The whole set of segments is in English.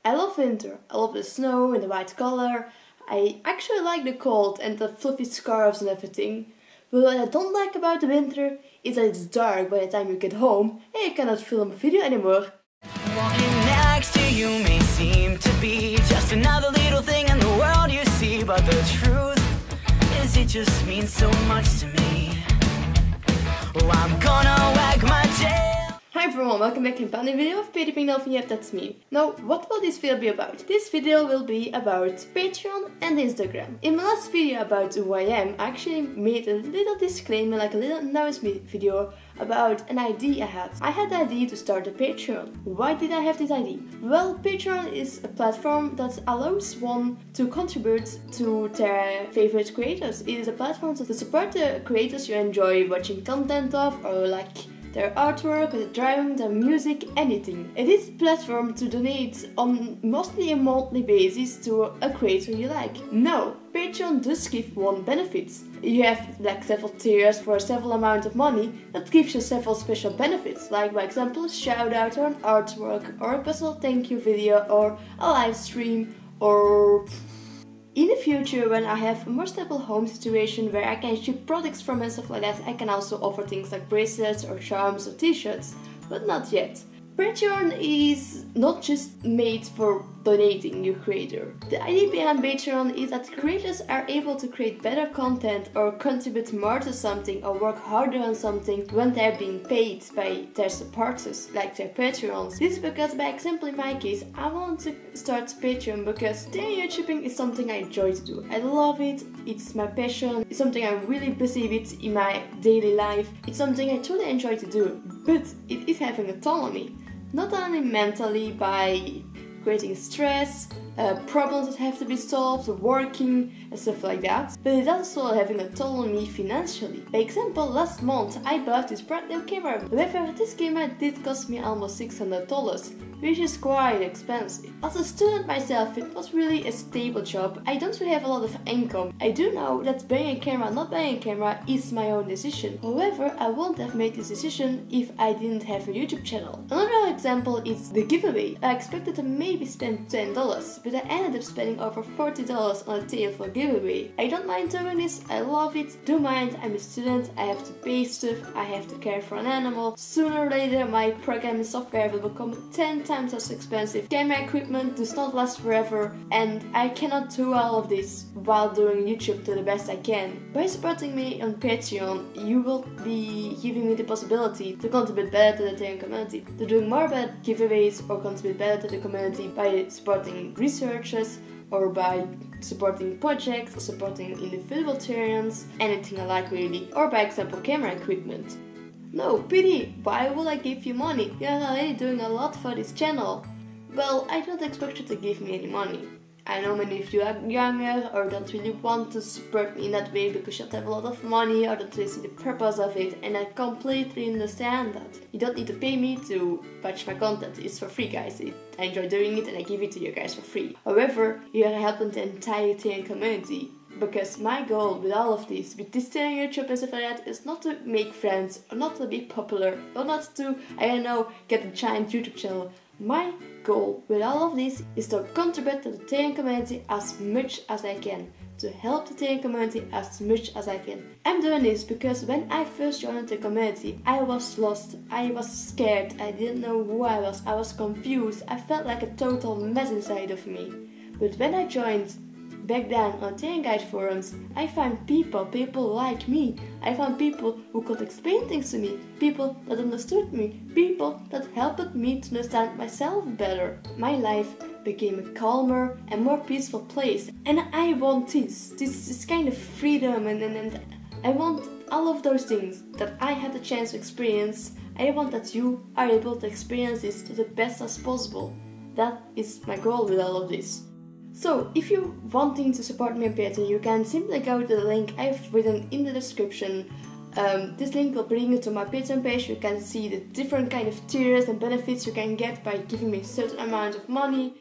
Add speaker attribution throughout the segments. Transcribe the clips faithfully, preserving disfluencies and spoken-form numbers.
Speaker 1: I love winter. I love the snow and the white color. I actually like the cold and the fluffy scarves and everything. But what I don't like about the winter is that it's dark by the time you get home and you cannot film a video anymore.
Speaker 2: Walking next to you may seem to be just another little thing in the world you see, but the truth is it just means so much to me. Oh, I'm gonna wag my tail.
Speaker 1: Hi everyone, welcome back to a brand new video of Peter Pingdolphin. Yep, that's me. Now, what will this video be about? This video will be about Patreon and Instagram. In my last video about who I am, I actually made a little disclaimer, like a little announcement video about an idea I had. I had the idea to start a Patreon. Why did I have this idea? Well, Patreon is a platform that allows one to contribute to their favorite creators. It is a platform to support the creators you enjoy watching content of, or like their artwork, their drawing, their music, anything. It is a platform to donate on mostly a monthly basis to a creator you like. No, Patreon does give one benefits. You have like several tiers for several amount of money that gives you several special benefits, like by example a shout out or an artwork or a personal thank you video or a live stream, or in the future, when I have a more stable home situation where I can ship products from and stuff like that, I can also offer things like bracelets or charms or t-shirts, but not yet. Patreon is not just made for donating your creator. The idea behind Patreon is that creators are able to create better content or contribute more to something or work harder on something when they're being paid by their supporters, like their Patreons. This is because, by example in my case, I want to start Patreon because daily YouTubing is something I enjoy to do. I love it, it's my passion, it's something I'm really busy with in my daily life, it's something I truly enjoy to do, but it is having a toll on me. Not only mentally by creating stress, uh, problems that have to be solved, working and stuff like that, but it's also having a toll on me financially. By example, last month I bought this brand new camera. However, this camera did cost me almost six hundred dollars, which is quite expensive. As a student myself, it was really a stable job. I don't really have a lot of income. I do know that buying a camera or not buying a camera is my own decision. However, I wouldn't have made this decision if I didn't have a YouTube channel. Another example is the giveaway. I expected to maybe spend ten dollars, but I ended up spending over forty dollars on a tail for giveaway. I don't mind doing this, I love it. Do mind, I'm a student, I have to pay stuff, I have to care for an animal. Sooner or later my programming software will become ten times as expensive. Camera equipment does not last forever, and I cannot do all of this while doing YouTube to the best I can. By supporting me on Patreon, you will be giving me the possibility to contribute better to the Ethereum community, to do more better giveaways or contribute better to the community by supporting researchers or by supporting projects or supporting individual Ethereans, anything I like really, or by example camera equipment. No, pity, why would I give you money? You're already doing a lot for this channel. Well, I don't expect you to give me any money. I know many of you are younger or don't really want to support me in that way because you don't have a lot of money or don't really see the purpose of it, and I completely understand that. You don't need to pay me to watch my content, it's for free guys. I enjoy doing it and I give it to you guys for free. However, you are helping the entire Ethereum community. Because my goal with all of this, with this Ethereum YouTube and stuff like that, is not to make friends, or not to be popular, or not to, I don't know, get a giant YouTube channel. My goal with all of this is to contribute to the Ethereum community as much as I can. To help the Ethereum community as much as I can. I'm doing this because when I first joined the community, I was lost, I was scared, I didn't know who I was, I was confused, I felt like a total mess inside of me. But when I joined back then on Ethereum Guide forums, I found people, people like me. I found people who could explain things to me, people that understood me, people that helped me to understand myself better. My life became a calmer and more peaceful place, and I want this, this, this kind of freedom, and, and, and I want all of those things that I had the chance to experience. I want that you are able to experience this to the best as possible. That is my goal with all of this. So, if you're wanting to support me on Patreon, you can simply go to the link I've written in the description. Um, this link will bring you to my Patreon page. You can see the different kind of tiers and benefits you can get by giving me a certain amount of money.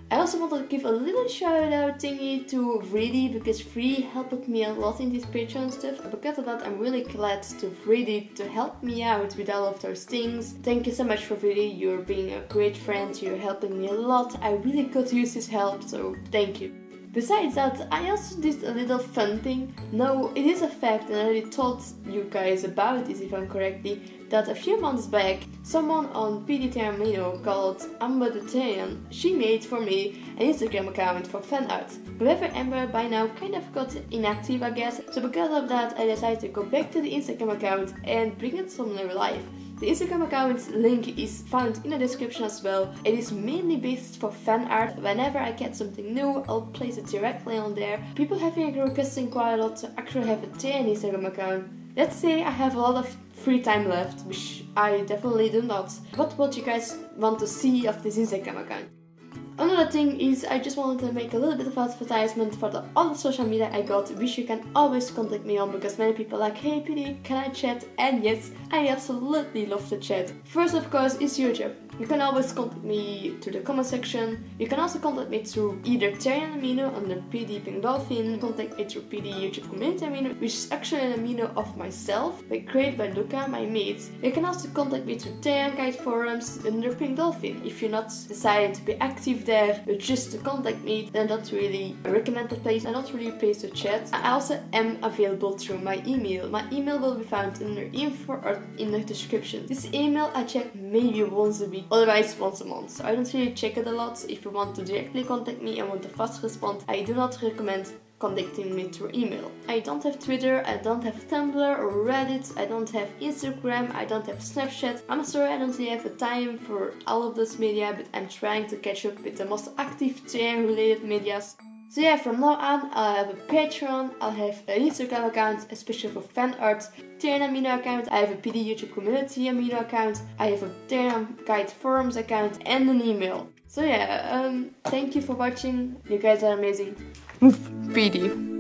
Speaker 1: I also want to give a little shout out thingy to Vridi, because Vridi helped me a lot in this Patreon stuff. Because of that, I'm really glad to Vridi to help me out with all of those things. Thank you so much for Vridi, you're being a great friend, you're helping me a lot. I really could use his help, so thank you. Besides that, I also did a little fun thing. Now, it is a fact, and I already told you guys about this if I'm correctly, that a few months back, someone on P D Termino called Amber the Tarian, she made for me an Instagram account for fan art. However, Amber by now kind of got inactive, I guess, so because of that I decided to go back to the Instagram account and bring it some new life. The Instagram account link is found in the description as well. It is mainly based for fan art. Whenever I get something new, I'll place it directly on there. People have been requesting quite a lot to actually have a Tarian Instagram account. Let's say I have a lot of free time left, which I definitely do not. What would you guys want to see of this Instagram account? Another thing is I just wanted to make a little bit of advertisement for the other social media I got, which you can always contact me on, because many people are like, hey P D, can I chat? And yes, I absolutely love to chat. First of course is YouTube. You can always contact me through the comment section. You can also contact me through either Tarian Amino under P D Pink Dolphin, contact me through P D YouTube Community Amino, which is actually an amino of myself, but created by Luca, my mate. You can also contact me through Tarian Guide forums under Pink Dolphin. If you're not deciding to be active there, but just to contact me, then that's really a recommended place and not really a place to chat. I also am available through my email. My email will be found in the info or in the description. This email I check maybe once a week, otherwise once a month. So I don't really check it a lot. If you want to directly contact me and want a fast response, I do not recommend contacting me through email. I don't have Twitter, I don't have Tumblr or Reddit, I don't have Instagram, I don't have Snapchat. I'm sorry I don't really have the time for all of those media, but I'm trying to catch up with the most active Tarian related medias. So yeah, from now on I'll have a Patreon, I'll have an Instagram account, especially for fan art, Tarian Amino account, I have a P D YouTube Community Amino account, I have a Tarian Guide Forums account, and an email. So yeah, um, thank you for watching, you guys are amazing. P D.